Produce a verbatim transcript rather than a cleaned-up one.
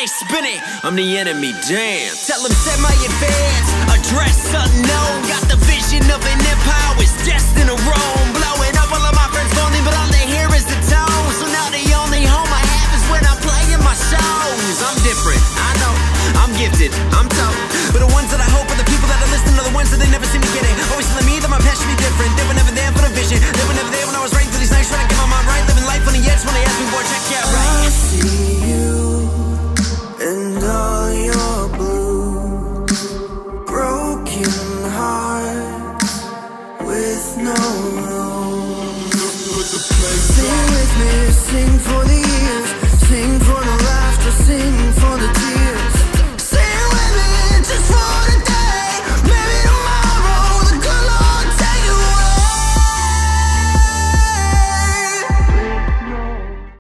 they spinning, I'm the enemy, damn. Tell them set my advance, address unknown. Got the vision of an empire, it's destined to roam. Blowing up, all of my friends phony, but all they hear is the tone. So now the only home I have is when I'm playing my shows. I'm different, I know, I'm gifted, I'm told. But the ones that I hope are the people that are listening are the ones that they never seem to get it. Always telling me that my path should be different. They were never there for the vision. They were never there when I was writing through these nights, trying to get my mind right. Living life on the edge when they ask me, boy, check it out right. I see you and all your blue, broken hearts with no room. Sing with me, sing for the years, sing for the laughter, sing for the tears.